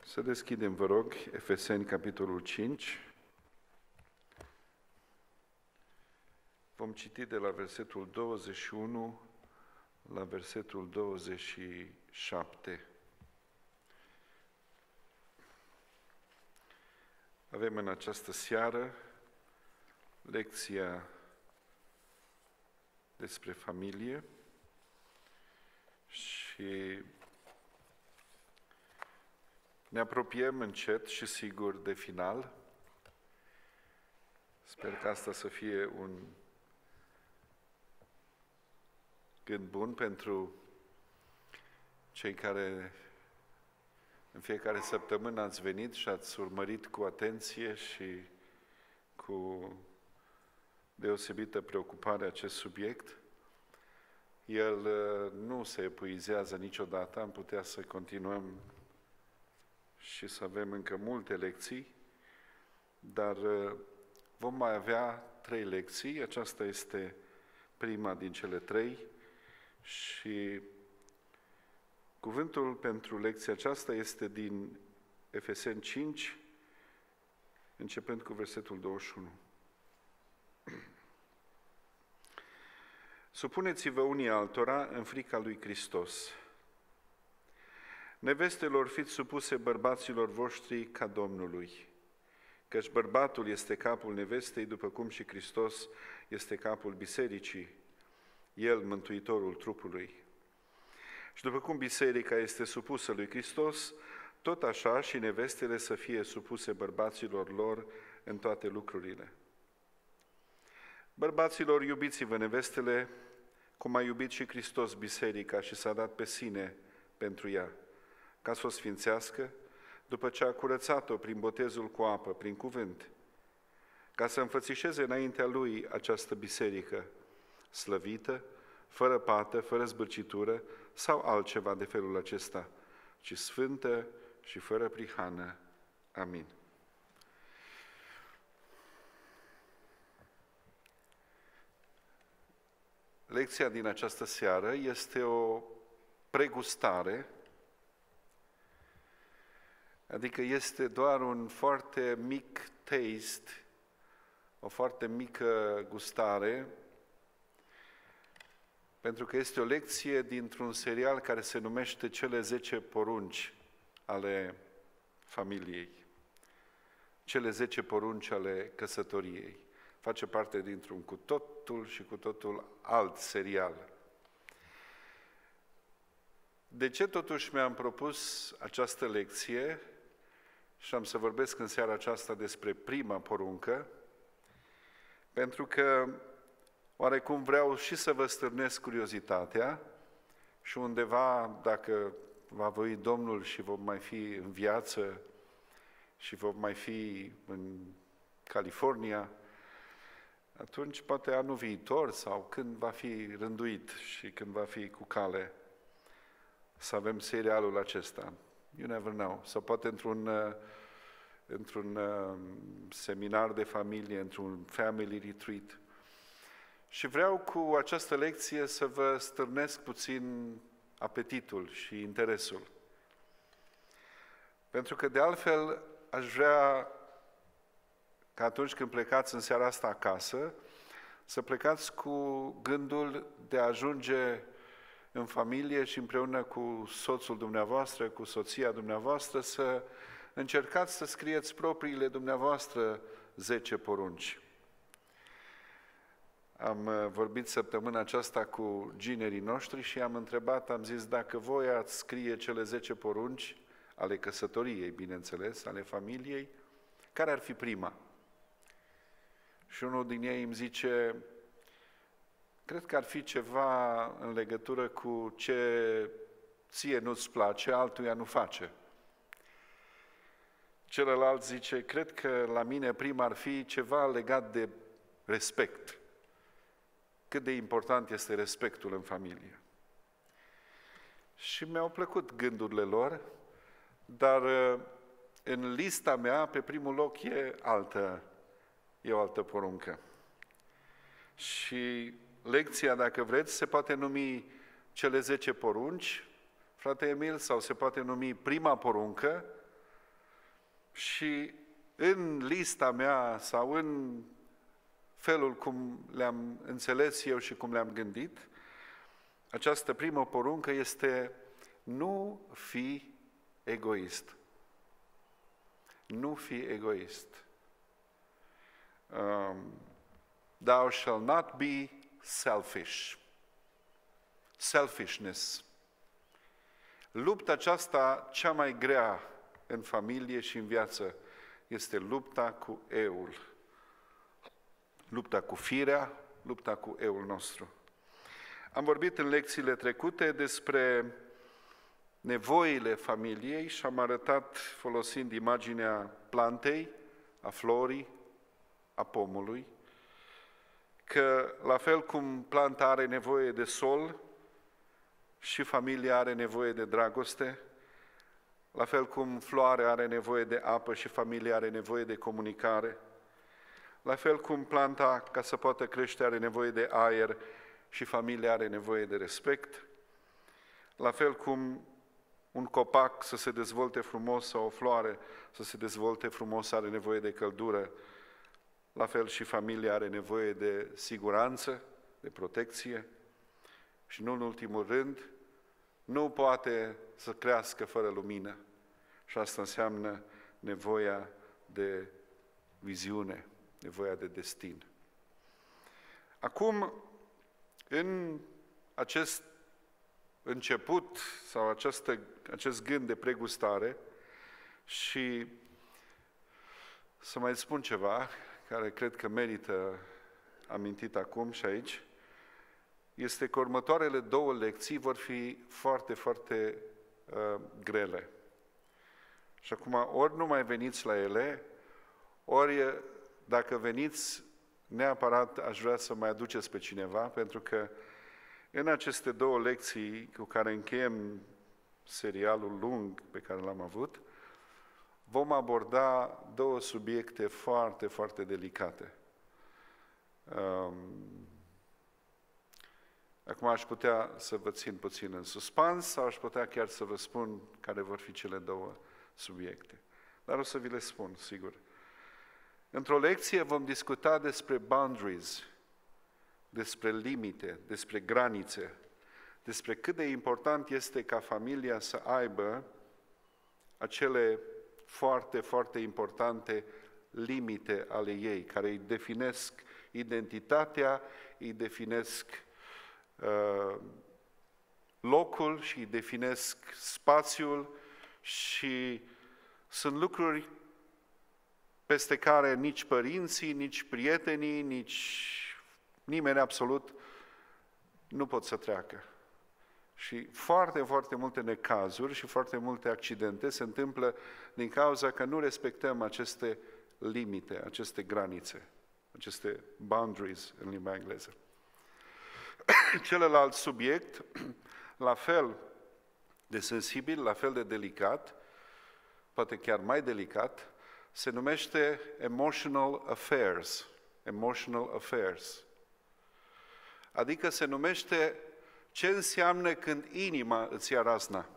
Să deschidem, vă rog, Efeseni, capitolul 5. Vom citi de la versetul 21 la versetul 27. Avem în această seară lecția despre familie și ne apropiem încet și sigur de final. Sper că asta să fie un gând bun pentru cei care în fiecare săptămână ați venit și ați urmărit cu atenție și cu deosebită preocupare acest subiect. El nu se epuizează niciodată, am putea să continuăm și să avem încă multe lecții, dar vom mai avea 3 lecții, aceasta este prima din cele 3 și cuvântul pentru lecția aceasta este din Efeseni 5, începând cu versetul 21. Supuneți-vă unii altora în frica lui Hristos. Nevestelor, fiți supuse bărbaților voștri ca Domnului, căci bărbatul este capul nevestei, după cum și Hristos este capul bisericii, El mântuitorul trupului. Și după cum biserica este supusă lui Hristos, tot așa și nevestele să fie supuse bărbaților lor în toate lucrurile. Bărbaților, iubiți-vă nevestele, cum a iubit și Hristos biserica și s-a dat pe sine pentru ea, ca să o sfințească, după ce a curățat-o prin botezul cu apă, prin cuvânt, ca să înfățișeze înaintea Lui această biserică, slăvită, fără pată, fără zbârcitură sau altceva de felul acesta, ci sfântă și fără prihană. Amin. Lecția din această seară este o pregustare, adică este doar un foarte mic taste, o foarte mică gustare, pentru că este o lecție dintr-un serial care se numește Cele 10 porunci ale familiei. Cele 10 porunci ale căsătoriei. Face parte dintr-un cu totul și cu totul alt serial. De ce totuși mi-am propus această lecție și am să vorbesc în seara aceasta despre prima poruncă? Pentru că oarecum vreau și să vă stârnesc curiozitatea și undeva, dacă va voi Domnul și vom mai fi în viață și vom mai fi în California, atunci poate anul viitor sau când va fi rânduit și când va fi cu cale să avem serialul acesta. You never know. Sau poate într-un seminar de familie, într-un family retreat. Și vreau cu această lecție să vă stârnesc puțin apetitul și interesul. Pentru că de altfel aș vrea că atunci când plecați în seara asta acasă, să plecați cu gândul de a ajunge în familie și împreună cu soțul dumneavoastră, cu soția dumneavoastră, să încercați să scrieți propriile dumneavoastră 10 porunci. Am vorbit săptămâna aceasta cu ginerii noștri și am întrebat, am zis, dacă voi ați scrie cele 10 porunci ale căsătoriei, bineînțeles, ale familiei, care ar fi prima? Și unul din ei îmi zice, cred că ar fi ceva în legătură cu ce ție nu-ți place, altuia nu face. Celălalt zice, cred că la mine prima ar fi ceva legat de respect. Cât de important este respectul în familie. Și mi-au plăcut gândurile lor, dar în lista mea, pe primul loc, e o altă poruncă. Și lecția, dacă vreți, se poate numi Cele 10 porunci, frate Emil, sau se poate numi prima poruncă, Și în lista mea sau în felul cum le-am înțeles eu și cum le-am gândit, această primă poruncă este: nu fi egoist. Nu fi egoist. Thou shall not be selfish. Selfishness. Lupta aceasta cea mai grea în familie și în viață este lupta cu eul. Lupta cu firea, lupta cu eul nostru. Am vorbit în lecțiile trecute despre nevoile familiei și am arătat, folosind imaginea plantei, a florii, a pomului, că la fel cum planta are nevoie de sol și familia are nevoie de dragoste, la fel cum floarea are nevoie de apă și familia are nevoie de comunicare, la fel cum planta, ca să poată crește, are nevoie de aer și familia are nevoie de respect, la fel cum un copac să se dezvolte frumos sau o floare să se dezvolte frumos are nevoie de căldură, la fel și familia are nevoie de siguranță, de protecție și, nu în ultimul rând, nu poate să crească fără lumină. Și asta înseamnă nevoia de viziune, nevoia de destin. Acum, în acest început sau acest gând de pregustare, și să mai spun ceva care cred că merită amintit acum și aici, este că următoarele 2 lecții vor fi foarte, foarte grele. Și acum, ori nu mai veniți la ele, ori dacă veniți, neapărat aș vrea să mai aduceți pe cineva, pentru că în aceste 2 lecții cu care încheiem serialul lung pe care l-am avut, vom aborda 2 subiecte foarte, foarte delicate. Acum aș putea să vă țin puțin în suspans sau aș putea chiar să vă spun care vor fi cele 2 subiecte. Dar o să vi le spun, sigur. Într-o lecție vom discuta despre boundaries, despre limite, despre granițe, despre cât de important este ca familia să aibă acele foarte, foarte importante limite ale ei, care îi definesc identitatea, îi definesc locul și îi definesc spațiul și sunt lucruri peste care nici părinții, nici prietenii, nici nimeni absolut nu pot să treacă. Și foarte, foarte multe necazuri și foarte multe accidente se întâmplă din cauza că nu respectăm aceste limite, aceste granițe, aceste boundaries în limba engleză. Celălalt subiect, la fel de sensibil, la fel de delicat, poate chiar mai delicat, se numește emotional affairs. Emotional affairs. Adică se numește ce înseamnă când inima îți ia razna.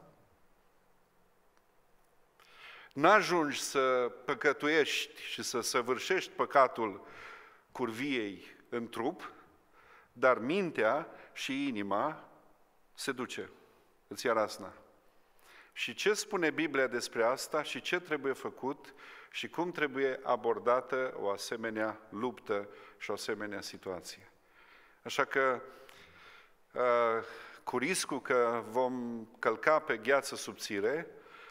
N-ajungi să păcătuiești și să săvârșești păcatul curviei în trup, dar mintea și inima se duce, îți ia razna. Și ce spune Biblia despre asta și ce trebuie făcut și cum trebuie abordată o asemenea luptă și o asemenea situație. Așa că, cu riscul că vom călca pe gheață subțire,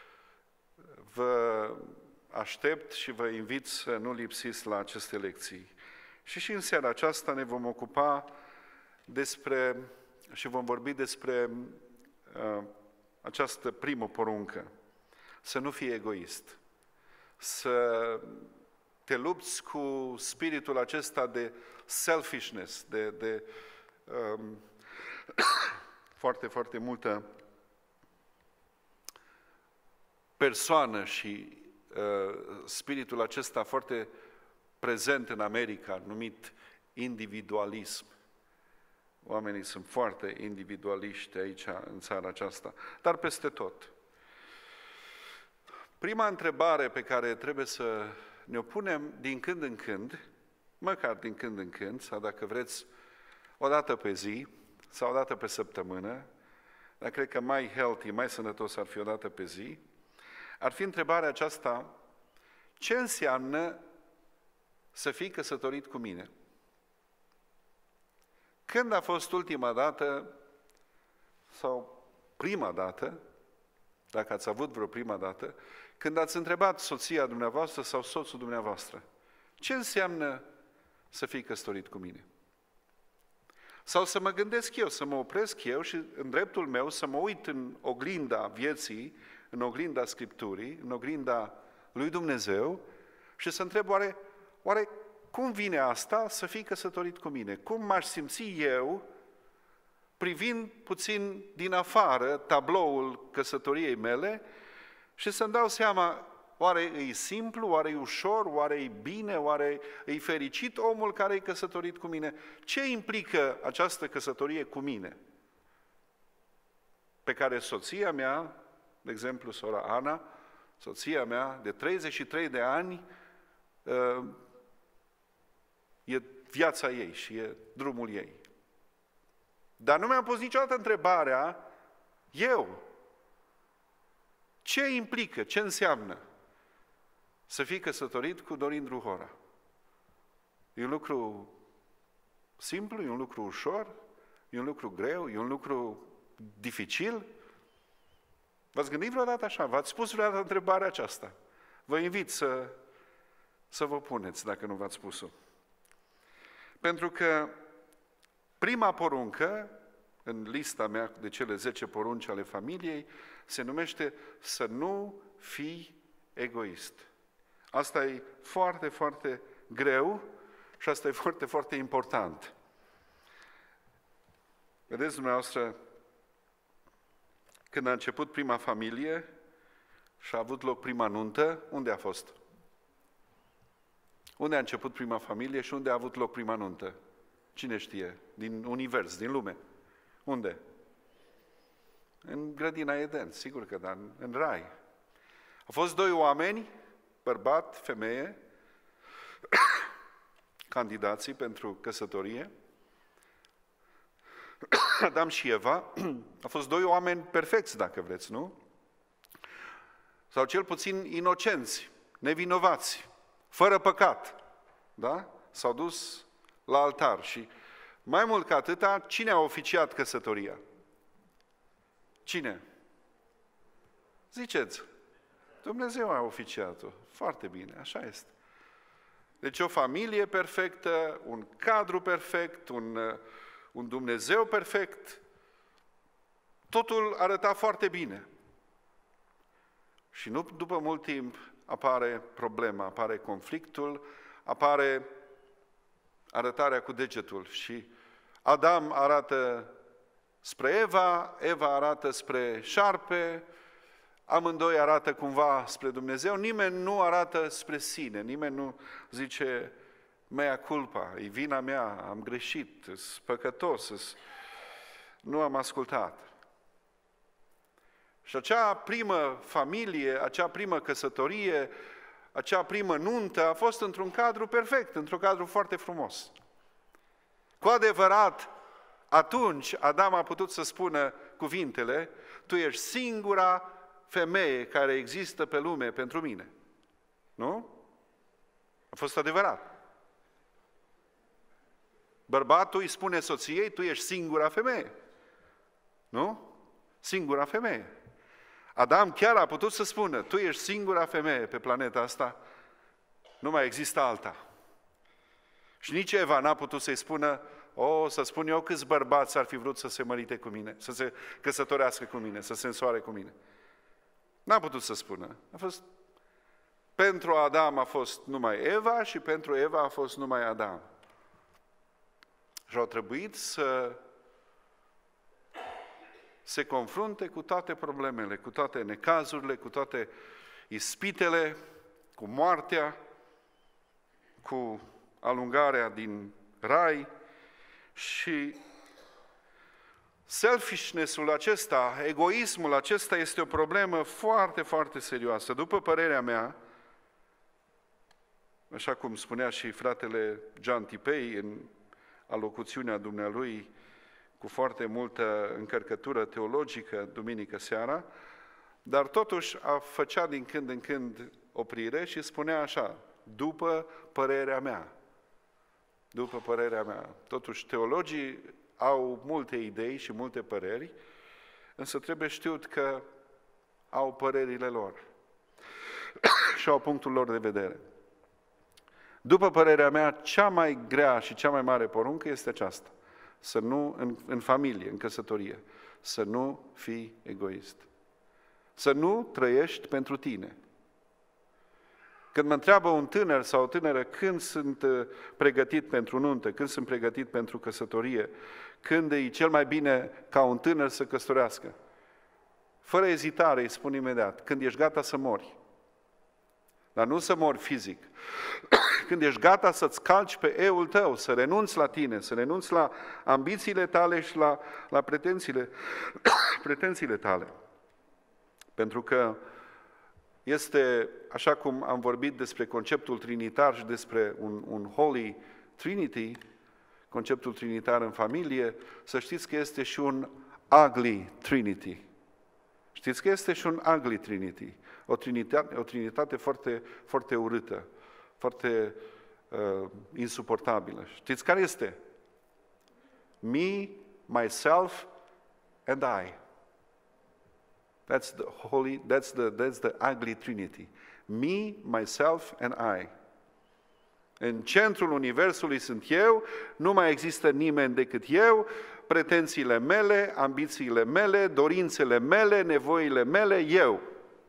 vă aștept și vă invit să nu lipsiți la aceste lecții. Și în seara aceasta ne vom ocupa și vom vorbi despre această primă poruncă, să nu fii egoist, să te lupți cu spiritul acesta de selfishness, de foarte, foarte multă persoană și spiritul acesta foarte prezent în America, numit individualism. Oamenii sunt foarte individualiști aici, în țara aceasta, dar peste tot. Prima întrebare pe care trebuie să ne-o punem din când în când, măcar din când în când, sau dacă vreți, o dată pe zi, sau o dată pe săptămână, dar cred că mai healthy, mai sănătos ar fi o dată pe zi, ar fi întrebarea aceasta: ce înseamnă să fii căsătorit cu mine? Când a fost ultima dată, sau prima dată, dacă ați avut vreo prima dată, când ați întrebat soția dumneavoastră sau soțul dumneavoastră: ce înseamnă să fii căsătorit cu mine? Sau să mă gândesc eu, să mă opresc eu și în dreptul meu să mă uit în oglinda vieții, în oglinda Scripturii, în oglinda lui Dumnezeu și să întreb: oare cum vine asta să fii căsătorit cu mine? Cum m-aș simți eu privind puțin din afară tabloul căsătoriei mele și să-mi dau seama: oare e simplu, oare e ușor, oare e bine, oare e fericit omul care e căsătorit cu mine? Ce implică această căsătorie cu mine? Pe care soția mea, de exemplu sora Ana, soția mea de 33 de ani, e viața ei și e drumul ei. Dar nu mi-am pus niciodată întrebarea, eu, ce implică, ce înseamnă să fii căsătorit cu Dorin Druhora? E un lucru simplu, e un lucru ușor, e un lucru greu, e un lucru dificil? V-ați gândit vreodată așa? V-ați pus vreodată întrebarea aceasta? Vă invit să vă puneți, dacă nu v-ați pus-o. Pentru că prima poruncă, în lista mea de cele 10 porunci ale familiei, se numește să nu fii egoist. Asta e foarte, foarte greu și asta e foarte, foarte important. Vedeți dumneavoastră, când a început prima familie și a avut loc prima nuntă, unde a fost? Unde a început prima familie și unde a avut loc prima nuntă? Cine știe? Din univers, din lume. Unde? În grădina Eden, sigur că da, în rai. Au fost 2 oameni, bărbat, femeie, candidații pentru căsătorie, Adam și Eva. Au fost 2 oameni perfecți, dacă vreți, nu? Sau cel puțin inocenți, nevinovați, fără păcat, da? S-au dus la altar și mai mult ca atâta, cine a oficiat căsătoria? Cine? Ziceți. Dumnezeu a oficiat-o. Foarte bine, așa este. Deci o familie perfectă, un cadru perfect, un Dumnezeu perfect, totul arăta foarte bine. Și nu după mult timp apare problema, apare conflictul, apare arătarea cu degetul și Adam arată spre Eva, Eva arată spre șarpe, amândoi arată cumva spre Dumnezeu, nimeni nu arată spre sine, nimeni nu zice mea culpa, e vina mea, am greșit, sunt păcătos, nu am ascultat. Și acea primă familie, acea primă căsătorie, acea primă nuntă a fost într-un cadru perfect, într-un cadru foarte frumos. Cu adevărat, atunci Adam a putut să spună cuvintele: tu ești singura femeie care există pe lume pentru mine. Nu? A fost adevărat. Bărbatul îi spune soției: tu ești singura femeie. Nu? Singura femeie. Adam chiar a putut să spună: tu ești singura femeie pe planeta asta, nu mai există alta. Și nici Eva n-a putut să-i spună: să spun eu câți bărbați ar fi vrut să se mărite cu mine, să se căsătorească cu mine, să se însoare cu mine. N-a putut să spună. Pentru Adam a fost numai Eva și pentru Eva a fost numai Adam. Și au trebuit să se confrunte cu toate problemele, cu toate necazurile, cu toate ispitele, cu moartea, cu alungarea din rai și Selfishness-ul acesta, egoismul acesta este o problemă foarte, foarte serioasă. După părerea mea, așa cum spunea și fratele John Tipei în alocuțiunea dumnealui, cu foarte multă încărcătură teologică duminică seara, dar totuși făcea din când în când oprire și spunea așa, după părerea mea. După părerea mea. Totuși, teologii au multe idei și multe păreri, însă trebuie știut că au părerile lor și au punctul lor de vedere. După părerea mea, cea mai grea și cea mai mare poruncă este aceasta. Să nu, în familie, în căsătorie, să nu fii egoist. Să nu trăiești pentru tine. Când mă întreabă un tânăr sau o tânără când sunt pregătit pentru nuntă, când sunt pregătit pentru căsătorie, când e cel mai bine ca un tânăr să căsătorească, fără ezitare îi spun imediat, când ești gata să mori. Dar nu să mori fizic. Când ești gata să-ți calci pe eul tău, să renunți la tine, să renunți la ambițiile tale și la pretențiile tale. Pentru că este, așa cum am vorbit despre conceptul trinitar și despre un Holy Trinity, conceptul trinitar în familie, să știți că este și un ugly Trinity. Știți că este și un ugly Trinity, o trinitate foarte, foarte urâtă, foarte insuportabilă. Știți care este? Me, myself and I. That's the ugly Trinity. Me, myself and I. În centrul universului sunt eu, nu mai există nimeni decât eu, pretențiile mele, ambițiile mele, dorințele mele, nevoile mele, eu.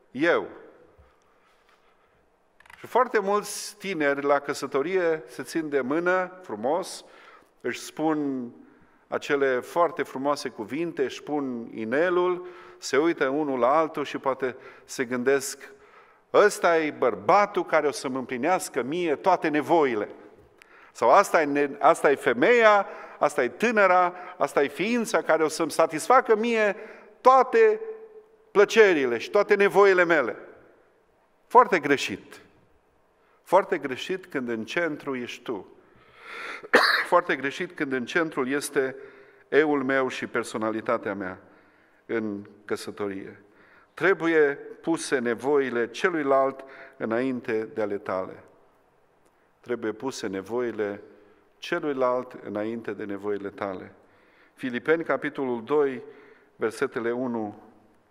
Și foarte mulți tineri la căsătorie se țin de mână, frumos, își spun acele foarte frumoase cuvinte, își pun inelul, se uită unul la altul și poate se gândesc, ăsta e bărbatul care o să-mi împlinească mie toate nevoile. Sau asta e femeia, asta e tânăra, asta e ființa care o să-mi satisfacă mie toate plăcerile și toate nevoile mele. Foarte greșit. Foarte greșit când în centru ești tu. Foarte greșit când în centrul este eul meu și personalitatea mea în căsătorie. Trebuie puse nevoile celuilalt înainte de ale tale. Trebuie puse nevoile celuilalt înainte de nevoile tale. Filipeni, capitolul 2, versetele 1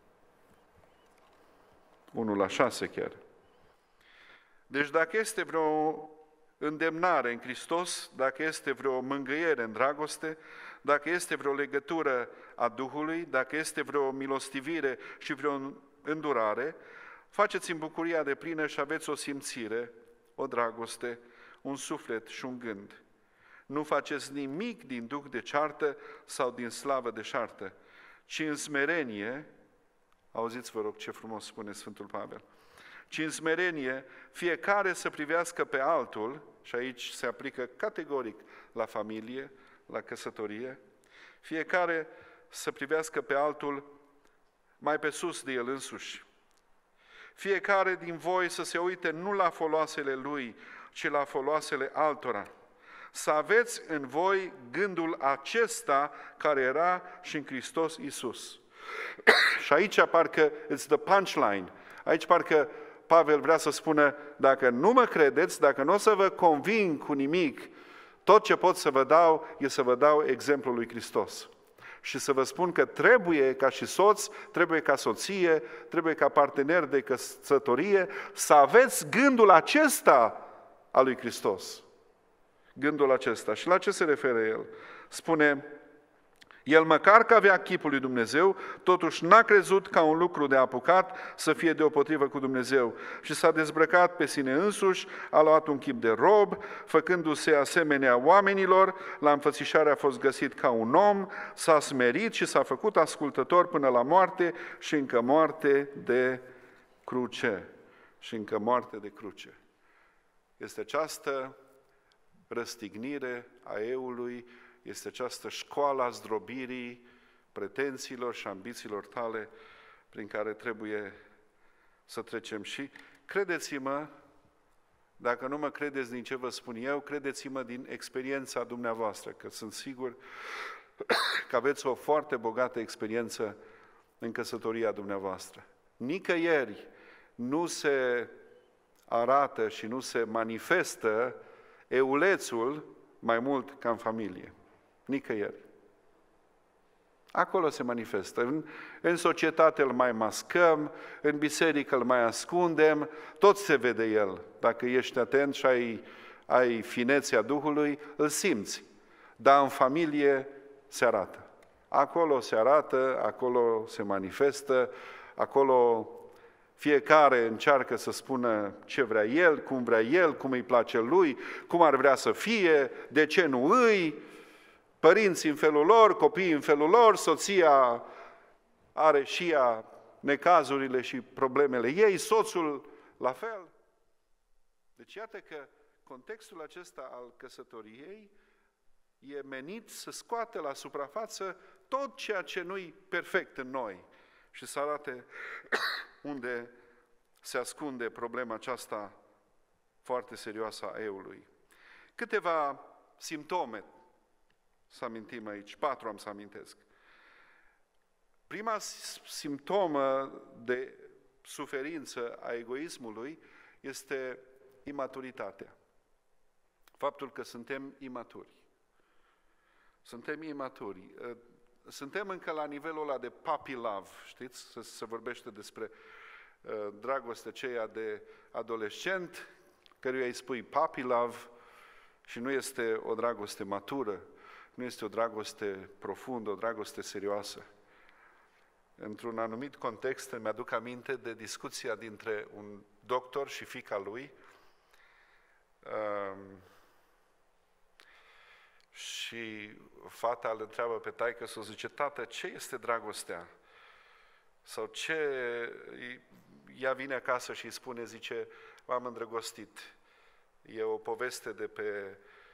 la 6 chiar. Deci dacă este vreo îndemnare în Hristos, dacă este vreo mângâiere în dragoste, dacă este vreo legătură a Duhului, dacă este vreo milostivire și vreo îndurare, faceți în bucuria deplină și aveți o simțire, o dragoste, un suflet și un gând. Nu faceți nimic din duh de ceartă sau din slavă de șartă, ci în smerenie, auziți vă rog ce frumos spune Sfântul Pavel, ci în smerenie fiecare să privească pe altul, și aici se aplică categoric la familie, la căsătorie, fiecare să privească pe altul mai pe sus de el însuși. Fiecare din voi să se uite nu la foloasele lui, ci la foloasele altora. Să aveți în voi gândul acesta care era și în Hristos Iisus. Și aici parcă it's the punchline. Aici parcă Pavel vrea să spună, dacă nu mă credeți, dacă nu o să vă conving cu nimic, tot ce pot să vă dau e să vă dau exemplul lui Hristos. Și să vă spun că trebuie ca și soț, trebuie ca soție, trebuie ca partener de căsătorie, să aveți gândul acesta al lui Hristos. Gândul acesta. Și la ce se referă el? Spune, el măcar că avea chipul lui Dumnezeu, totuși n-a crezut ca un lucru de apucat să fie deopotrivă cu Dumnezeu și s-a dezbrăcat pe sine însuși, a luat un chip de rob, făcându-se asemenea oamenilor, la înfățișare a fost găsit ca un om, s-a smerit și s-a făcut ascultător până la moarte și încă moarte de cruce. Și încă moarte de cruce. Este această răstignire a eului, este această școală a zdrobirii pretențiilor și ambițiilor tale prin care trebuie să trecem. Și credeți-mă, dacă nu mă credeți din ce vă spun eu, credeți-mă din experiența dumneavoastră, că sunt sigur că aveți o foarte bogată experiență în căsătoria dumneavoastră. Nicăieri nu se arată și nu se manifestă eulețul mai mult ca în familie. Nicăieri. Acolo se manifestă. În societate îl mai mascăm, în biserică îl mai ascundem, tot se vede el. Dacă ești atent și ai finețea Duhului, îl simți. Dar în familie se arată. Acolo se arată, acolo se manifestă, acolo fiecare încearcă să spună ce vrea el, cum îi place lui, cum ar vrea să fie, de ce nu îi, părinții în felul lor, copiii în felul lor, soția are și ea necazurile și problemele ei, soțul la fel. Deci iată că contextul acesta al căsătoriei e menit să scoate la suprafață tot ceea ce nu-i perfect în noi și să arate unde se ascunde problema aceasta foarte serioasă a eului. Câteva simptome să amintim aici, 4 am să amintesc. Prima simptomă de suferință a egoismului este imaturitatea. Faptul că suntem imaturi. Suntem imaturi. Suntem încă la nivelul ăla de puppy love, știți? Se vorbește despre dragoste aceea de adolescent, căruia îi spui puppy love și nu este o dragoste matură, nu este o dragoste profundă, o dragoste serioasă. Într-un anumit context îmi aduc aminte de discuția dintre un doctor și fiica lui și fata îl întreabă pe taică-s-o, zice, tată, ce este dragostea? Sau ce... Ea vine acasă și îi spune, zice, m-am îndrăgostit. E o poveste de pe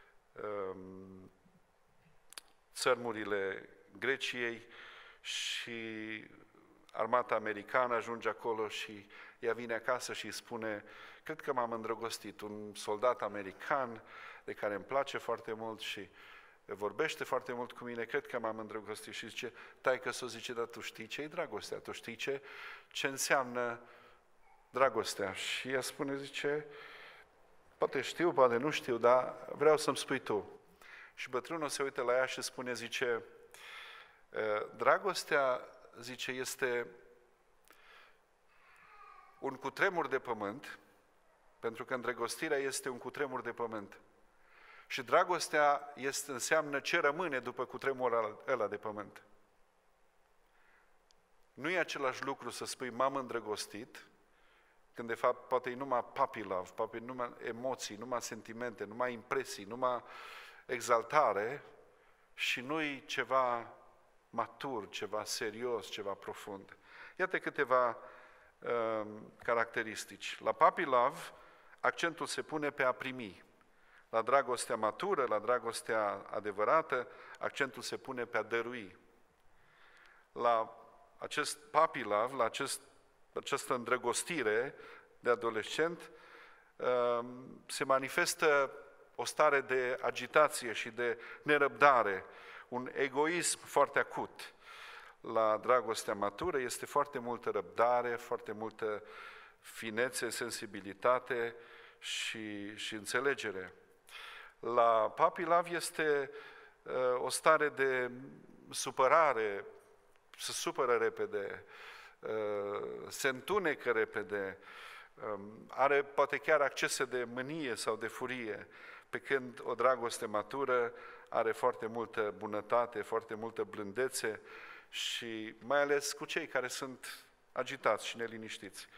țărmurile Greciei și armata americană ajunge acolo și ea vine acasă și îi spune, cred că m-am îndrăgostit, un soldat american de care îmi place foarte mult și vorbește foarte mult cu mine, cred că m-am îndrăgostit. Și zice, taică-s-o, zice, dar tu știi ce e dragostea, tu știi ce înseamnă dragostea. Și ea spune, zice, poate știu, poate nu știu, dar vreau să-mi spui tu. Și bătrânul se uită la ea și spune, zice, dragostea, zice, este un cutremur de pământ, pentru că îndrăgostirea este un cutremur de pământ. Și dragostea înseamnă ce rămâne după cutremurul ăla de pământ. Nu e același lucru să spui m-am îndrăgostit, când de fapt poate e numai puppy love, poate e numai emoții, numai sentimente, numai impresii, numai exaltare și nu-i ceva matur, ceva serios, ceva profund. Iată câteva caracteristici. La puppy love, accentul se pune pe a primi. La dragostea matură, la dragostea adevărată, accentul se pune pe a dărui. La acest puppy love, la această îndrăgostire de adolescent, se manifestă o stare de agitație și de nerăbdare, un egoism foarte acut. La dragostea matură este foarte multă răbdare, foarte multă finețe, sensibilitate și înțelegere. La puppy love este o stare de supărare, se supără repede, se întunecă repede, are poate chiar accese de mânie sau de furie, pe când o dragoste matură are foarte multă bunătate, foarte multă blândețe și mai ales cu cei care sunt agitați și neliniștiți.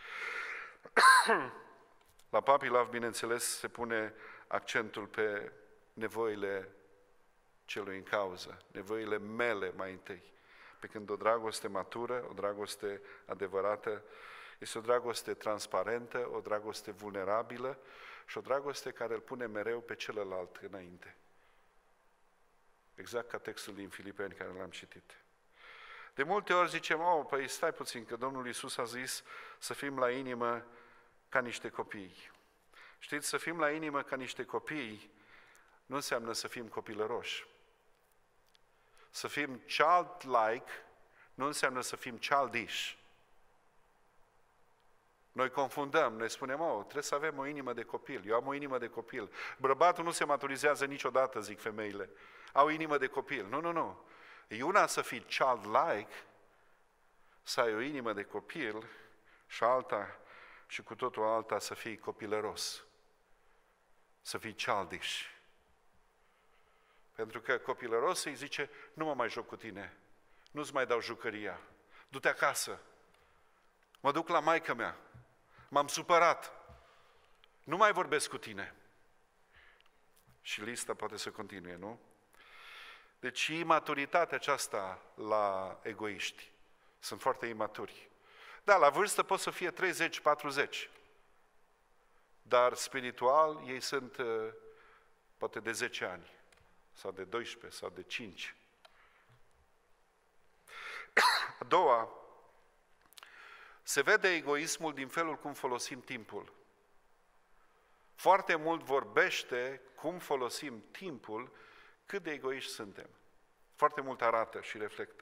La puppy love, bineînțeles, se pune accentul pe nevoile celui în cauză, nevoile mele mai întâi. Pe când o dragoste matură, o dragoste adevărată, este o dragoste transparentă, o dragoste vulnerabilă și o dragoste care îl pune mereu pe celălalt înainte. Exact ca textul din Filipeni care l-am citit. De multe ori zicem, păi stai puțin, că Domnul Iisus a zis să fim la inimă ca niște copii. Știți, să fim la inimă ca niște copii nu înseamnă să fim copilăroși. Să fim childlike nu înseamnă să fim childish. Noi confundăm, noi spunem, trebuie să avem o inimă de copil. Eu am o inimă de copil. Bărbatul nu se maturizează niciodată, zic femeile. Au inimă de copil. Nu. E una să fii childlike, să ai o inimă de copil, și alta, și cu totul alta, să fii copilăros. Să fii childish. Pentru că copilăros îi zice, nu mă mai joc cu tine, nu-ți mai dau jucăria, du-te acasă, mă duc la maică mea, m-am supărat, nu mai vorbesc cu tine. Și lista poate să continue, nu? Deci imaturitatea aceasta la egoiști. Sunt foarte imaturi. Da, la vârstă pot să fie 30-40, dar spiritual ei sunt poate de 10 ani, sau de 12, sau de 5. A doua, se vede egoismul din felul cum folosim timpul. Foarte mult vorbește cum folosim timpul, cât de egoiști suntem. Foarte mult arată și reflectă.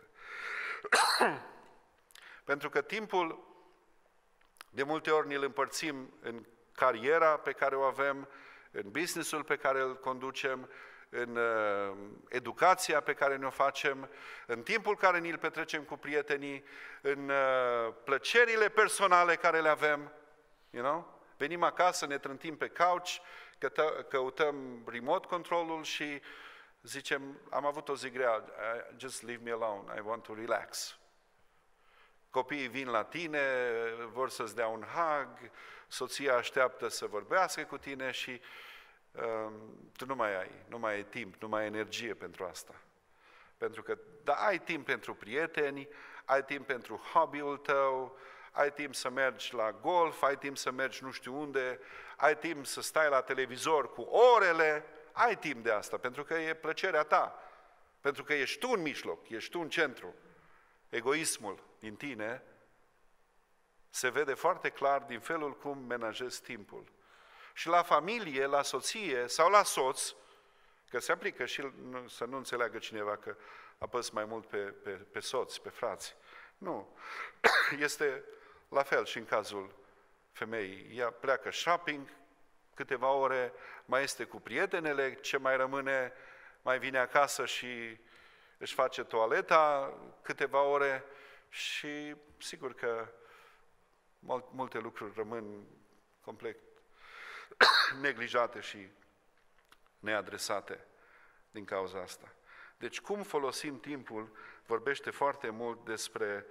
Pentru că timpul, de multe ori, ne-l împărțim în cariera pe care o avem, în businessul pe care îl conducem, în educația pe care ne-o facem, în timpul care ni-l petrecem cu prietenii, în plăcerile personale care le avem. Venim acasă, ne trântim pe couch, căutăm remote control-ul și zicem, am avut o zi grea, just leave me alone, I want to relax. Copiii vin la tine, vor să-ți dea un hug, soția așteaptă să vorbească cu tine și tu nu mai ai timp, nu mai ai energie pentru asta. Pentru că ai timp pentru prieteni, ai timp pentru hobby-ul tău, ai timp să mergi la golf, ai timp să mergi nu știu unde, ai timp să stai la televizor cu orele, ai timp de asta, pentru că e plăcerea ta, pentru că ești tu în mijloc, ești tu în centru. Egoismul din tine se vede foarte clar din felul cum menajezi timpul. Și la familie, la soție sau la soț, că se aplică și să nu înțeleagă cineva că apăs mai mult pe soți, pe frați. Nu. Este la fel și în cazul femeii. Ea pleacă shopping câteva ore, mai este cu prietenele, ce mai rămâne, mai vine acasă și își face toaleta câteva ore și sigur că multe lucruri rămân complet neglijate și neadresate din cauza asta. Deci cum folosim timpul vorbește foarte mult despre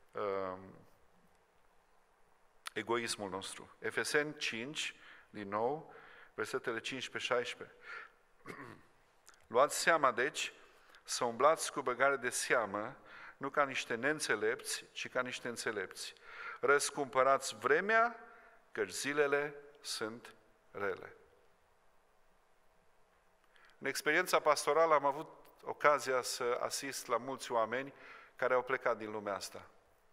egoismul nostru. Efeseni 5, din nou, versetele 15-16. Luați seama, deci, să umblați cu băgare de seamă, nu ca niște neînțelepți, ci ca niște înțelepți. Răscumpărați vremea, căci zilele sunt rele. În experiența pastorală am avut ocazia să asist la mulți oameni care au plecat din lumea asta.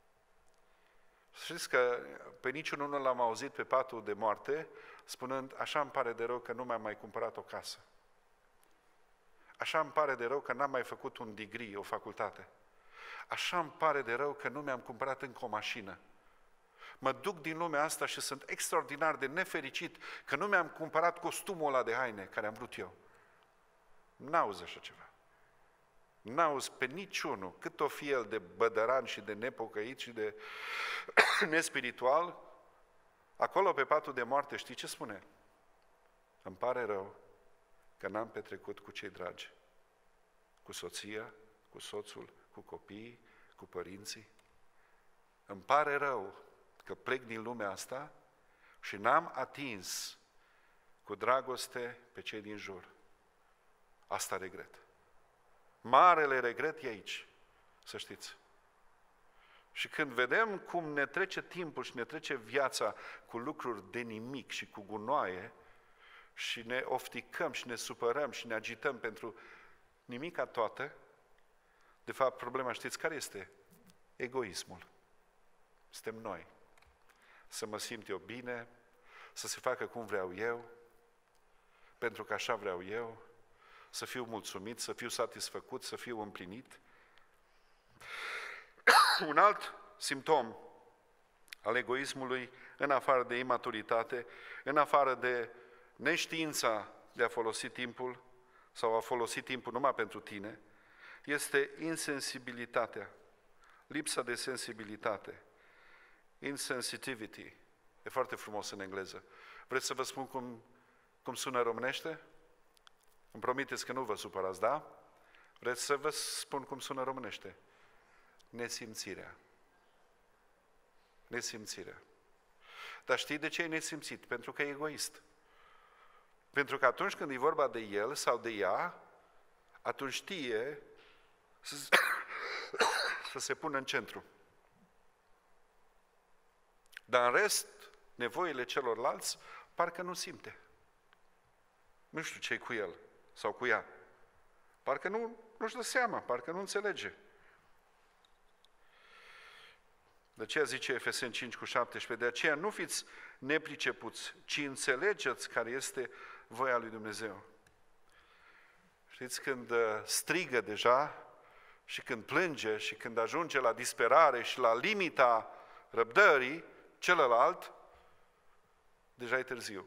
Știți că pe niciunul nu l-am auzit pe patul de moarte spunând, așa îmi pare de rău că nu mi-am mai cumpărat o casă. Așa îmi pare de rău că n-am mai făcut un degree, o facultate. Așa îmi pare de rău că nu mi-am cumpărat încă o mașină. Mă duc din lumea asta și sunt extraordinar de nefericit că nu mi-am cumpărat costumul ăla de haine care am vrut eu. N-auzi așa ceva. N-auzi pe niciunul, cât o fi el de bădăran și de nepocăit și de nespiritual, acolo pe patul de moarte, știi ce spune? Îmi pare rău că n-am petrecut cu cei dragi, cu soția, cu soțul, cu copiii, cu părinții. Îmi pare rău că plec din lumea asta și n-am atins cu dragoste pe cei din jur. Asta regret. Marele regret e aici, să știți. Și când vedem cum ne trece timpul și ne trece viața cu lucruri de nimic și cu gunoaie și ne ofticăm și ne supărăm și ne agităm pentru nimica toată, de fapt problema știți care este? Egoismul. Suntem noi. Să mă simt eu bine, să se facă cum vreau eu, pentru că așa vreau eu, să fiu mulțumit, să fiu satisfăcut, să fiu împlinit. Un alt simptom al egoismului, în afară de imaturitate, în afară de neștiința de a folosi timpul sau a folosi timpul numai pentru tine, este insensibilitatea, lipsa de sensibilitate, insensitivity. E foarte frumos în engleză. Vreți să vă spun cum sună românește? Îmi promiteți că nu vă supărați, da? Vreți să vă spun cum sună românește? Nesimțirea. Nesimțirea. Dar știi de ce e nesimțit? Pentru că e egoist. Pentru că atunci când e vorba de el sau de ea, atunci știe să se pună în centru. Dar în rest, nevoile celorlalți, parcă nu simte. Nu știu ce-i cu el sau cu ea. Parcă nu-și dă seama, parcă nu înțelege. De aceea zice Efeseni 5:17, de aceea nu fiți nepricepuți, ci înțelegeți care este voia lui Dumnezeu. Știți, când strigă deja și când plânge și când ajunge la disperare și la limita răbdării, celălalt, deja e târziu.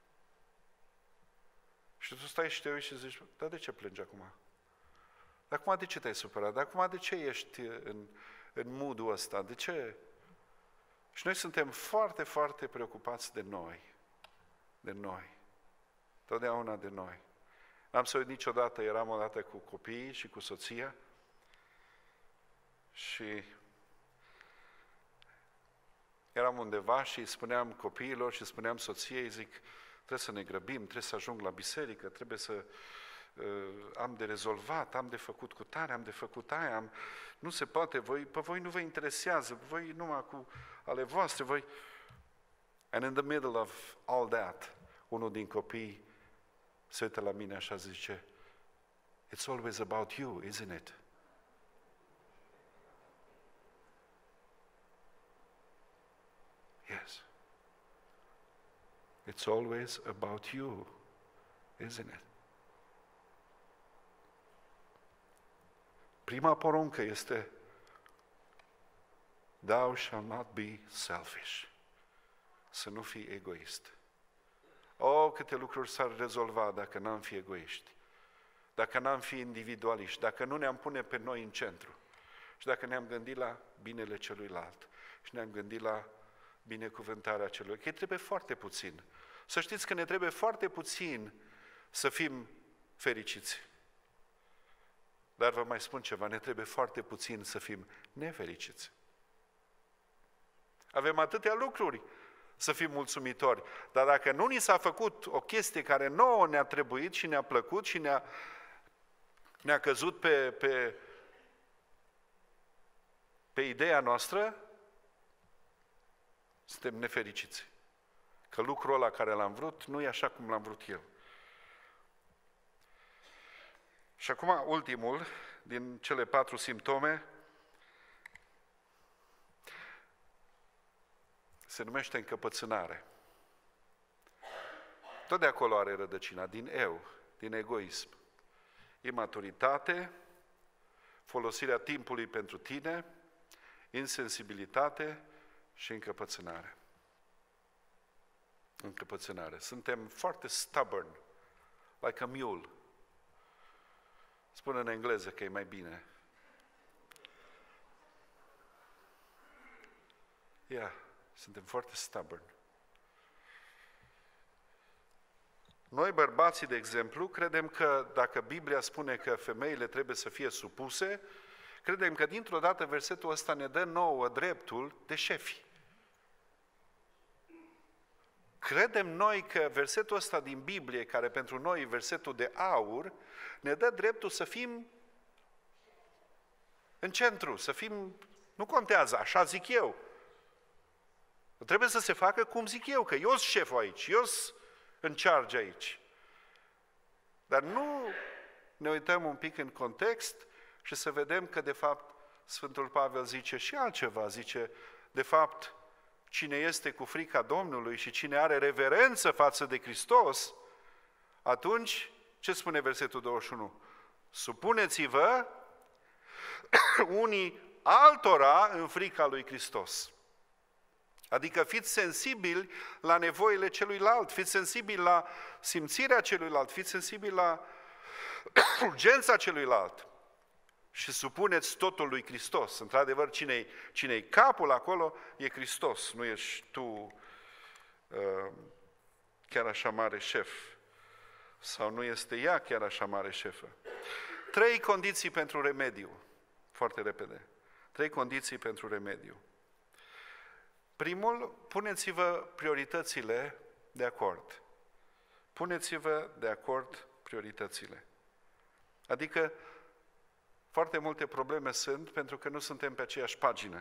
Și tu stai și te uiți și zici, dar de ce plângi acum? Dar acum de ce te-ai supărat? Dar acum de ce ești în mood-ul ăsta? De ce? Și noi suntem foarte, foarte preocupați de noi. De noi. Totdeauna de noi. N-am să uit niciodată, eram odată cu copiii și cu soția și eram undeva și spuneam copiilor și spuneam soției, zic, trebuie să ne grăbim, trebuie să ajung la biserică, trebuie să am de rezolvat, am de făcut cu tare, am de făcut aia, nu se poate, pe voi nu vă interesează, voi numai cu ale voastre, voi... And in the middle of all that, unul din copii se uită la mine așa zice, it's always about you, isn't it? Yes. It's always about you, isn't it? Prima poruncă este Thou shalt not be selfish. Să nu fii egoist. Câte lucruri s-ar rezolva dacă n-am fi egoiști, dacă n-am fi individualiști, dacă nu ne-am pune pe noi în centru și dacă ne-am gândit la binele celuilalt și ne-am gândit la binecuvântarea celuilalt. Că trebuie foarte puțin. Să știți că ne trebuie foarte puțin să fim fericiți. Dar vă mai spun ceva, ne trebuie foarte puțin să fim nefericiți. Avem atâtea lucruri să fim mulțumitori, dar dacă nu ni s-a făcut o chestie care nouă ne-a trebuit și ne-a plăcut și ne-a căzut pe ideea noastră, suntem nefericiți. Că lucrul ăla care l-am vrut nu e așa cum l-am vrut eu. Și acum ultimul din cele 4 simptome se numește încăpățânare. Tot de acolo are rădăcina, din eu, din egoism. Imaturitate, folosirea timpului pentru tine, insensibilitate și încăpățânare. Încăpățânare. Suntem foarte stubborn, like a mule. Spune în engleză că e mai bine. Suntem foarte stubborn. Noi, bărbații, de exemplu, credem că dacă Biblia spune că femeile trebuie să fie supuse, credem că dintr-o dată versetul ăsta ne dă nouă dreptul de șefi. Credem noi că versetul ăsta din Biblie, care pentru noi e versetul de aur, ne dă dreptul să fim în centru, să fim, nu contează, așa zic eu. Trebuie să se facă cum zic eu, că eu sunt șeful aici, eu sunt în charge aici. Dar nu ne uităm un pic în context și să vedem că, de fapt, Sfântul Pavel zice și altceva, zice, de fapt, cine este cu frica Domnului și cine are reverență față de Hristos, atunci, ce spune versetul 21? Supuneți-vă unii altora în frica lui Hristos. Adică fiți sensibili la nevoile celuilalt, fiți sensibili la simțirea celuilalt, fiți sensibili la urgența celuilalt și supuneți totul lui Hristos. Într-adevăr, cine-i capul acolo e Hristos, nu ești tu chiar așa mare șef sau nu este ea chiar așa mare șefă. 3 condiții pentru remediu, foarte repede. 3 condiții pentru remediu. Primul, puneți-vă prioritățile de acord. Puneți-vă de acord prioritățile. Adică, foarte multe probleme sunt pentru că nu suntem pe aceeași pagină.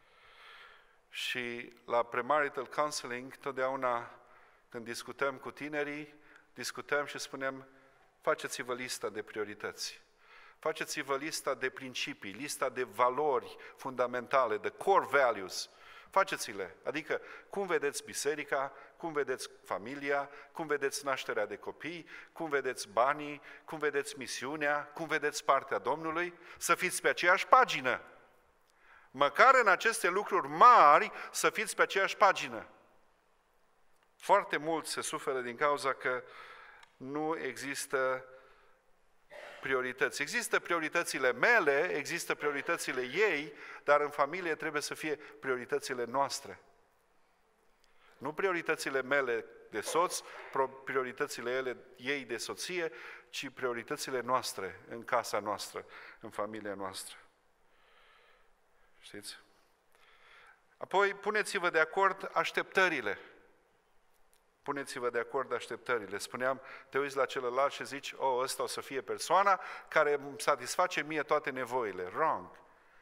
Și la premarital counseling, totdeauna când discutăm cu tinerii, discutăm și spunem, faceți-vă lista de priorități. Faceți-vă lista de principii, lista de valori fundamentale, de core values. Faceți-le. Adică, cum vedeți biserica, cum vedeți familia, cum vedeți nașterea de copii, cum vedeți banii, cum vedeți misiunea, cum vedeți partea Domnului, să fiți pe aceeași pagină. Măcar în aceste lucruri mari să fiți pe aceeași pagină. Foarte mult se suferă din cauza că nu există priorități. Există prioritățile mele, există prioritățile ei, dar în familie trebuie să fie prioritățile noastre. Nu prioritățile mele de soț, prioritățile ei de soție, ci prioritățile noastre, în casa noastră, în familia noastră. Știți? Apoi, puneți-vă de acord așteptările. Puneți-vă de acord așteptările. Spuneam, te uiți la celălalt și zici, ăsta o să fie persoana care îmi satisface mie toate nevoile. Wrong.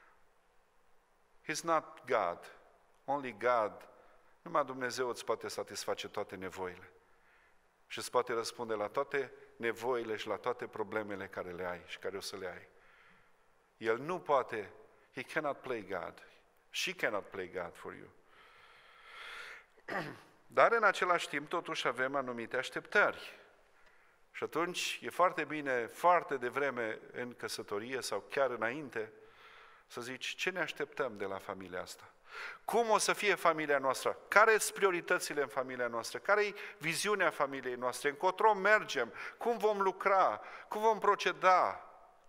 He's not God. Only God. Numai Dumnezeu îți poate satisface toate nevoile. Și îți poate răspunde la toate nevoile și la toate problemele care le ai și care o să le ai. El nu poate, he cannot play God. She cannot play God for you. Dar în același timp, totuși, avem anumite așteptări. Și atunci e foarte bine, foarte devreme în căsătorie sau chiar înainte, să zici ce ne așteptăm de la familia asta. Cum o să fie familia noastră? Care sunt prioritățile în familia noastră? Care e viziunea familiei noastre? Încotro mergem? Cum vom lucra? Cum vom proceda?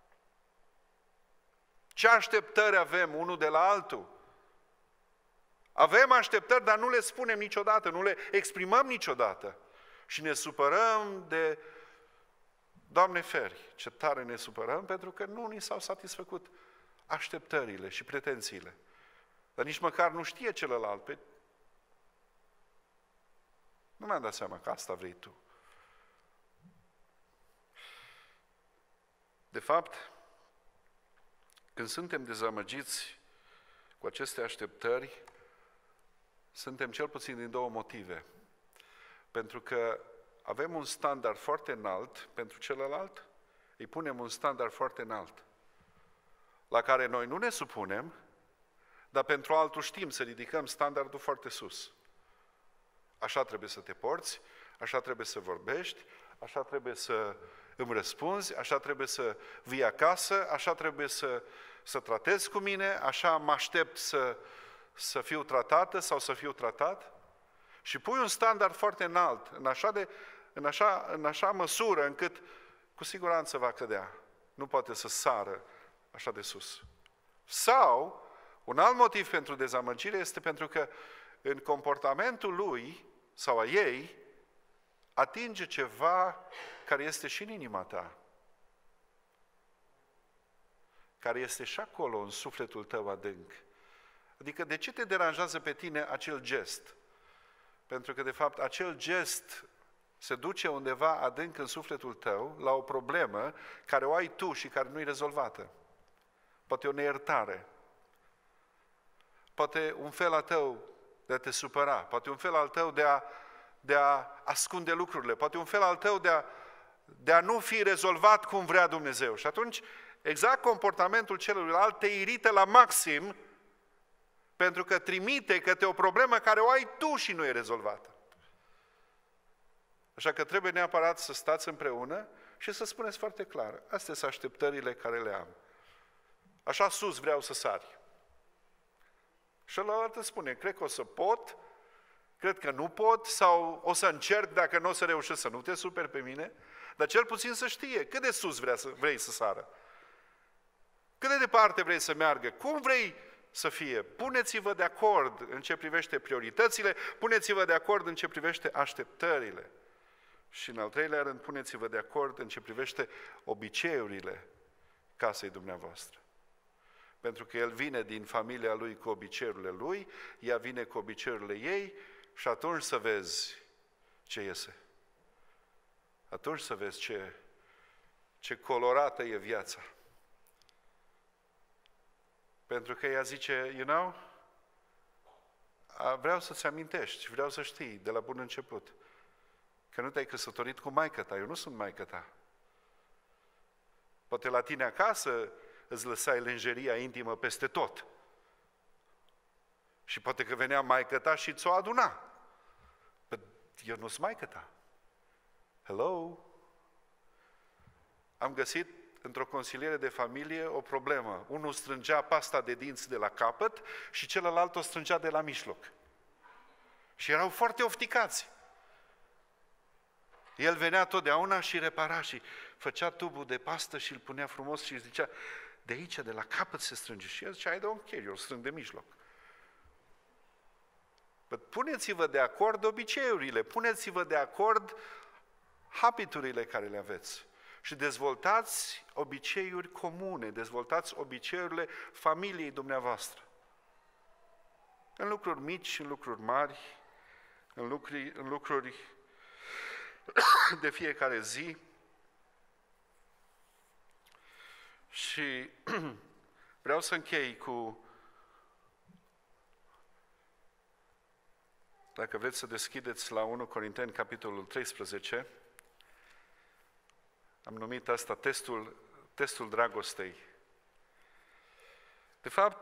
Ce așteptări avem unul de la altul? Avem așteptări, dar nu le spunem niciodată, nu le exprimăm niciodată. Și ne supărăm de, Doamne feri, ce tare ne supărăm, pentru că nu ni s-au satisfăcut așteptările și pretențiile. Dar nici măcar nu știe celălalt. Nu mi-am dat seama că asta vrei tu. De fapt, când suntem dezamăgiți cu aceste așteptări, suntem cel puțin din 2 motive. Pentru că avem un standard foarte înalt pentru celălalt, îi punem un standard foarte înalt, la care noi nu ne supunem, dar pentru altul știm să ridicăm standardul foarte sus. Așa trebuie să te porți, așa trebuie să vorbești, așa trebuie să îmi răspunzi, așa trebuie să vii acasă, așa trebuie să tratezi cu mine, așa mă aștept să fiu tratată sau să fiu tratat. Și pui un standard foarte înalt, în așa măsură încât cu siguranță va cădea. Nu poate să sară așa de sus. Sau, un alt motiv pentru dezamăgire este pentru că în comportamentul lui sau a ei atinge ceva care este și în inima ta, care este și acolo în sufletul tău adânc. Adică de ce te deranjează pe tine acel gest? Pentru că de fapt acel gest se duce undeva adânc în sufletul tău la o problemă care o ai tu și care nu e rezolvată. Poate o neiertare, poate un fel al tău de a te supăra, poate un fel al tău de a ascunde lucrurile, poate un fel al tău de a nu fi rezolvat cum vrea Dumnezeu. Și atunci exact comportamentul celuilalt te irită la maxim, pentru că trimite către o problemă care o ai tu și nu e rezolvată. Așa că trebuie neapărat să stați împreună și să spuneți foarte clar, astea sunt așteptările care le am. Așa sus vreau să sari. Și ălalt spune, cred că o să pot, cred că nu pot, sau o să încerc, dacă nu o să reușesc să nu te superi pe mine, dar cel puțin să știe cât de sus vrei să sară. Cât de departe vrei să meargă, cum vrei să fie. Puneți-vă de acord în ce privește prioritățile, puneți-vă de acord în ce privește așteptările. Și în al treilea rând, puneți-vă de acord în ce privește obiceiurile casei dumneavoastră. Pentru că el vine din familia lui cu obiceiurile lui, ea vine cu obiceiurile ei și atunci să vezi ce iese. Atunci să vezi ce colorată e viața. Pentru că ea zice, vreau să-ți amintești, vreau să știi de la bun început că nu te-ai căsătorit cu maică-ta, eu nu sunt maică-ta. Poate la tine acasă îți lăsai lenjeria intimă peste tot. Și poate că venea maică-ta și ți-o aduna. But eu nu sunt maică-ta. Hello? Am găsit într-o consiliere de familie o problemă. Unul strângea pasta de dinți de la capăt și celălalt o strângea de la mijloc. Și erau foarte ofticați. El venea totdeauna și repara și făcea tubul de pastă și îl punea frumos și zicea, de aici, de la capăt se strânge. Și el zicea, I don't care, eu strâng de mijloc. Puneți-vă de acord obiceiurile, puneți-vă de acord habiturile care le aveți. Și dezvoltați obiceiuri comune, dezvoltați obiceiurile familiei dumneavoastră. În lucruri mici, în lucruri mari, în lucruri de fiecare zi. Și vreau să închei cu, dacă vreți să deschideți la 1 Corinteni, capitolul 13, am numit asta testul dragostei. De fapt,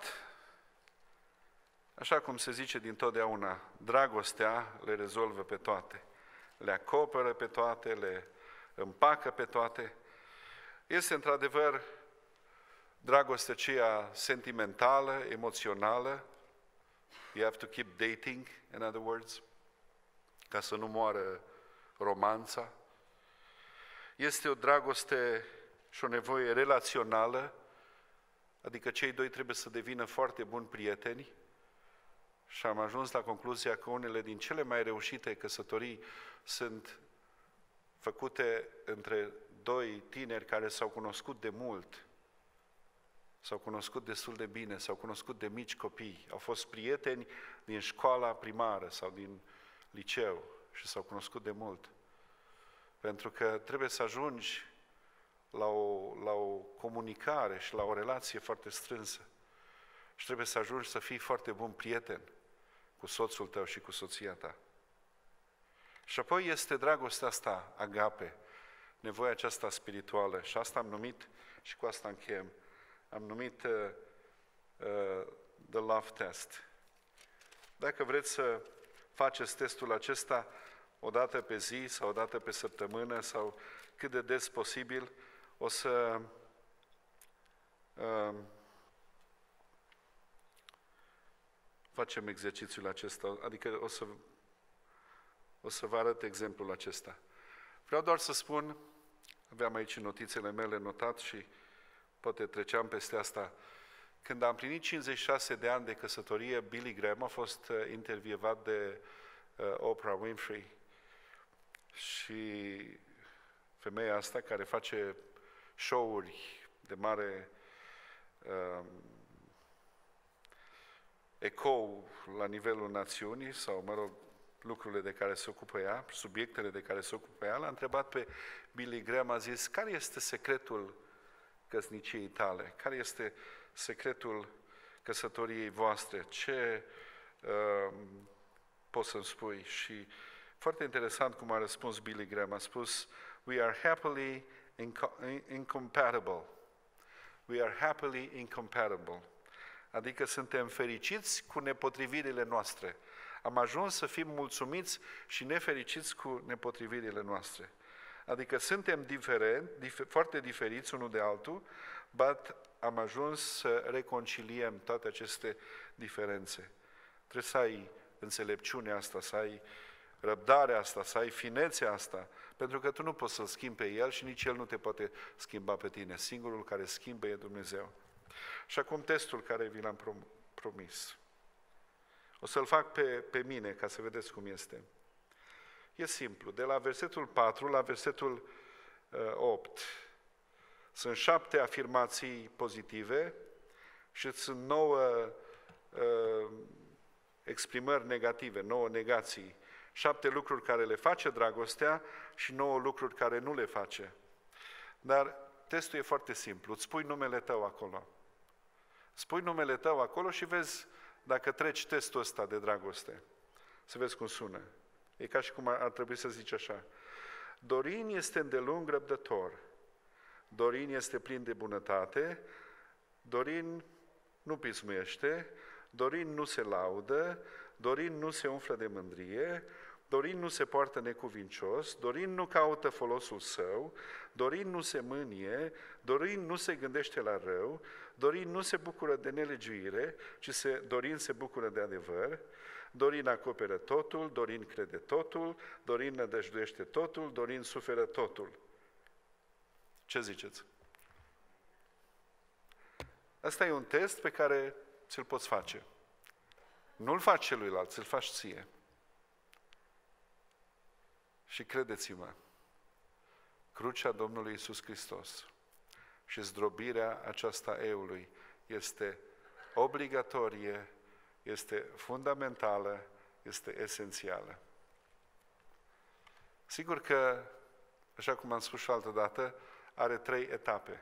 așa cum se zice dintotdeauna, dragostea le rezolvă pe toate. Le acoperă pe toate, le împacă pe toate. Este într-adevăr dragostea aceea sentimentală, emoțională. You have to keep dating, in other words, ca să nu moară romanța. Este o dragoste și o nevoie relațională, adică cei doi trebuie să devină foarte buni prieteni. Și am ajuns la concluzia că unele din cele mai reușite căsătorii sunt făcute între doi tineri care s-au cunoscut de mult, s-au cunoscut destul de bine, s-au cunoscut de mici copii, au fost prieteni din școala primară sau din liceu și s-au cunoscut de mult. Pentru că trebuie să ajungi la o comunicare și la o relație foarte strânsă. Și trebuie să ajungi să fii foarte bun prieten cu soțul tău și cu soția ta. Și apoi este dragostea asta, agape, nevoia aceasta spirituală. Și asta am numit, și cu asta încheiem, am numit the love test. Dacă vreți să faceți testul acesta o dată pe zi sau o dată pe săptămână sau cât de des posibil, o să facem exercițiul acesta, adică o să vă arăt exemplul acesta. Vreau doar să spun, aveam aici notițele mele notat și poate treceam peste asta. Când am plinit 56 de ani de căsătorie, Billy Graham a fost intervievat de Oprah Winfrey și femeia asta care face show-uri de mare ecou la nivelul națiunii sau, mă rog, lucrurile de care se ocupă ea, subiectele de care se ocupă ea, l-a întrebat pe Billy Graham, a zis, care este secretul căsniciei tale? Care este secretul căsătoriei voastre? Ce poți să-mi spui? Și foarte interesant cum a răspuns Billy Graham, a spus, we are happily incompatible. We are happily incompatible. Adică suntem fericiți cu nepotrivirile noastre. Am ajuns să fim mulțumiți și nefericiți cu nepotrivirile noastre. Adică suntem foarte diferiți unul de altul, but am ajuns să reconciliem toate aceste diferențe. Trebuie să ai înțelepciunea asta, să ai răbdarea asta, să ai finețea asta, pentru că tu nu poți să-L schimbi pe El și nici El nu te poate schimba pe tine. Singurul care schimbă e Dumnezeu. Și acum testul care vi l-am promis. O să-l fac pe mine ca să vedeți cum este. E simplu. De la versetul 4 la versetul 8 sunt 7 afirmații pozitive și sunt 9 exprimări negative, 9 negații. 7 lucruri care le face dragostea și 9 lucruri care nu le face. Dar testul e foarte simplu. Îți pui numele tău acolo. Spui numele tău acolo și vezi dacă treci testul ăsta de dragoste. Să vezi cum sună. E ca și cum ar trebui să zici așa. Dorin este îndelung răbdător. Dorin este plin de bunătate. Dorin nu pismuiește. Dorin nu se laudă. Dorin nu se umflă de mândrie. Dorin nu se poartă necuvincios. Dorin nu caută folosul său. Dorin nu se mânie. Dorin nu se gândește la rău. Dorin nu se bucură de nelegiuire, ci Dorin se bucură de adevăr. Dorin acoperă totul, Dorin crede totul, Dorin nădăjduiește totul, Dorin suferă totul. Ce ziceți? Asta e un test pe care ți-l poți face. Nu-l faci celuilalt, ți-l faci ție. Și credeți-mă, crucea Domnului Iisus Hristos și zdrobirea aceasta eului este obligatorie, este fundamentală, este esențială. Sigur că, așa cum am spus și altă dată, are 3 etape.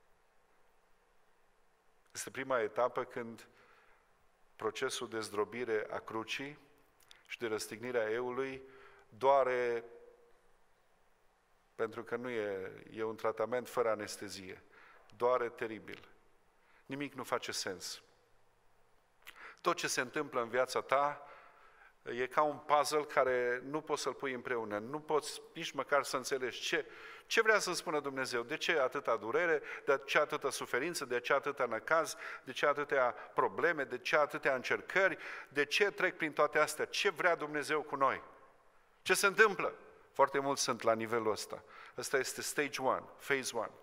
Este prima etapă când procesul de zdrobire a crucii și de răstignire a eului doare, pentru că nu e un tratament fără anestezie. Doare teribil. Nimic nu face sens. Tot ce se întâmplă în viața ta e ca un puzzle care nu poți să-l pui împreună. Nu poți nici măcar să înțelegi ce vrea să spună Dumnezeu. De ce atâta durere, de ce atâta suferință, de ce atâta năcaz, de ce atâtea probleme, de ce atâtea încercări, de ce trec prin toate astea, ce vrea Dumnezeu cu noi. Ce se întâmplă? Foarte mulți sunt la nivelul ăsta. Ăsta este stage 1, phase 1.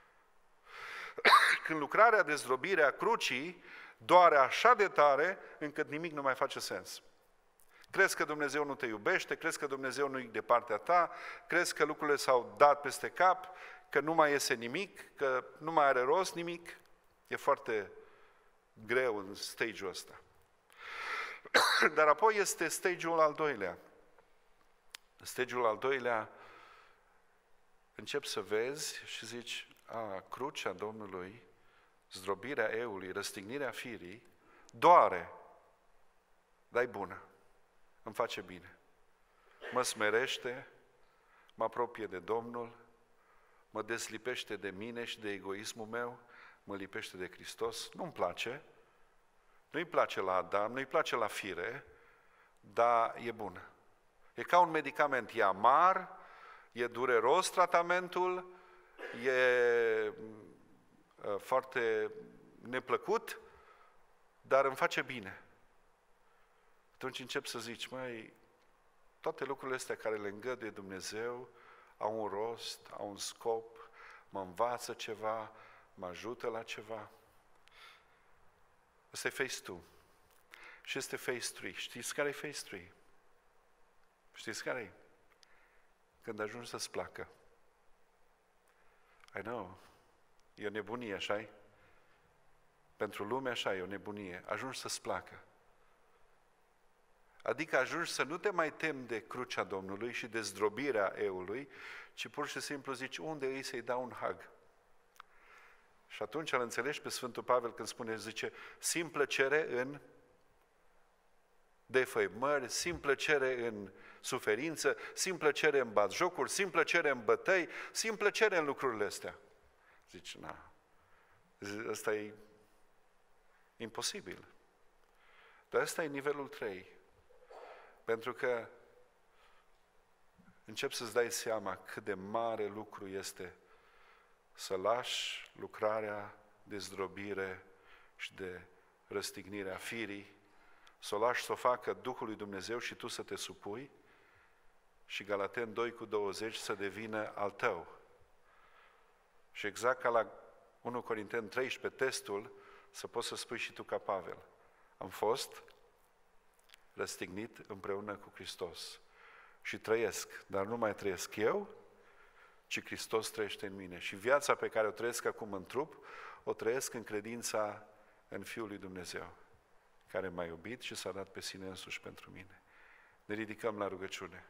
Când lucrarea de zdrobire a crucii doare așa de tare încât nimic nu mai face sens. Crezi că Dumnezeu nu te iubește, crezi că Dumnezeu nu e de partea ta, crezi că lucrurile s-au dat peste cap, că nu mai iese nimic, că nu mai are rost nimic. E foarte greu în stage-ul ăsta. Dar apoi este stage-ul al doilea. În stage-ul al doilea începi să vezi și zici, crucea Domnului, zdrobirea eului, răstignirea firii, doare, dar e bună, îmi face bine. Mă smerește, mă apropie de Domnul, mă deslipește de mine și de egoismul meu, mă lipește de Hristos. Nu-mi place, nu-i place la Adam, nu-i place la fire, dar e bună. E ca un medicament, e amar, e dureros tratamentul, e foarte neplăcut, dar îmi face bine. Atunci încep să zici, măi, toate lucrurile astea care le îngăduie Dumnezeu au un rost, au un scop, mă învață ceva, mă ajută la ceva. Asta e phase 2. Și este phase 3. Știți care e phase 3? Știți care e? Când ajungi să-ți placă. I know. E o nebunie, așa-i? Pentru lume așa e o nebunie. Ajungi să-ți placă. Adică ajungi să nu te mai temi de crucea Domnului și de zdrobirea eului, ci pur și simplu zici, unde îi să-i dau un hug? Și atunci îl înțelegi pe Sfântul Pavel când spune, zice, simt plăcere în defăimări, simt plăcere în suferință, simt plăcere în batjocuri, simt plăcere în bătăi, simt plăcere în lucrurile astea. Zici, Ăsta e imposibil. Dar ăsta e nivelul 3. Pentru că începi să-ți dai seama cât de mare lucru este să lași lucrarea de zdrobire și de răstignire a firii, să o lași să o facă Duhul lui Dumnezeu și tu să te supui și Galaten 2:20 să devină al tău. Și exact ca la 1 Corinteni 13, testul, să poți să spui și tu ca Pavel: am fost răstignit împreună cu Hristos și trăiesc, dar nu mai trăiesc eu, ci Hristos trăiește în mine. Și viața pe care o trăiesc acum în trup, o trăiesc în credința în Fiul lui Dumnezeu, care m-a iubit și s-a dat pe sine însuși pentru mine. Ne ridicăm la rugăciune.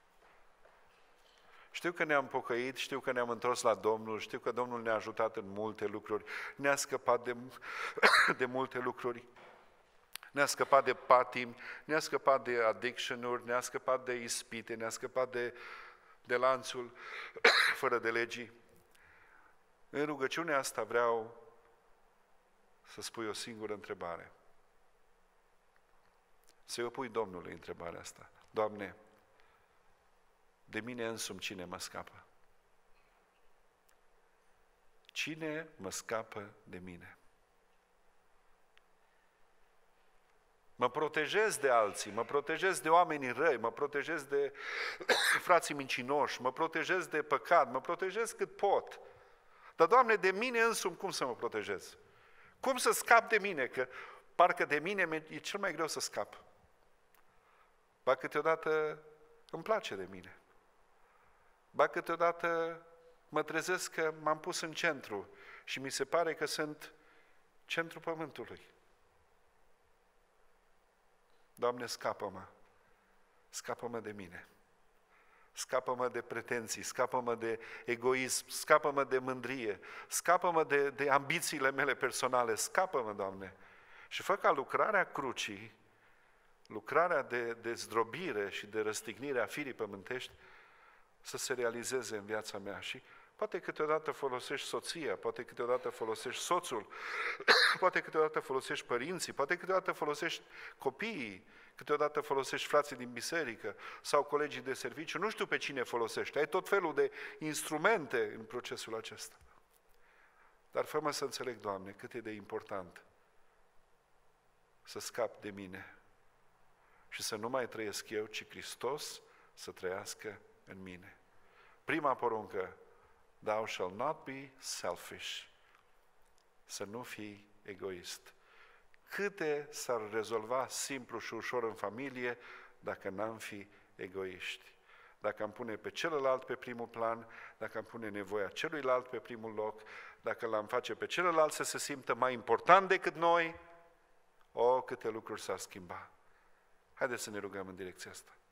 Știu că ne-am pocăit, știu că ne-am întors la Domnul, știu că Domnul ne-a ajutat în multe lucruri, ne-a scăpat de multe lucruri, ne-a scăpat de patimi, ne-a scăpat de addiction-uri, ne-a scăpat de ispite, ne-a scăpat de lanțul fără de legii. În rugăciunea asta vreau să spui o singură întrebare. Să-i o pui Domnului întrebarea asta. Doamne, de mine însumi cine mă scapă? Cine mă scapă de mine? Mă protejez de alții, mă protejez de oamenii răi, mă protejez de frații mincinoși, mă protejez de păcat, mă protejez cât pot. Dar, Doamne, de mine însumi cum să mă protejez? Cum să scap de mine? Că parcă de mine e cel mai greu să scap. Ba câteodată îmi place de mine. Ba câteodată mă trezesc că m-am pus în centru și mi se pare că sunt centrul pământului. Doamne, scapă-mă! Scapă-mă de mine! Scapă-mă de pretenții, scapă-mă de egoism, scapă-mă de mândrie, scapă-mă de ambițiile mele personale, scapă-mă, Doamne! Și fă ca lucrarea crucii, lucrarea de zdrobire și de răstignire a firii pământești să se realizeze în viața mea. Și poate câteodată folosești soția, poate câteodată folosești soțul, poate câteodată folosești părinții, poate câteodată folosești copiii, câteodată folosești frații din biserică sau colegii de serviciu, nu știu pe cine folosești, ai tot felul de instrumente în procesul acesta. Dar fă-mă să înțeleg, Doamne, cât e de important să scap de mine și să nu mai trăiesc eu, ci Hristos să trăiască în mine. Prima poruncă: Thou shalt not be selfish. Să nu fii egoist. Câte s-ar rezolva simplu și ușor în familie dacă n-am fi egoiști? Dacă am pune pe celălalt pe primul plan, dacă am pune nevoia celuilalt pe primul loc, dacă l-am face pe celălalt să se simtă mai important decât noi, câte lucruri s-ar schimba. Haideți să ne rugăm în direcția asta.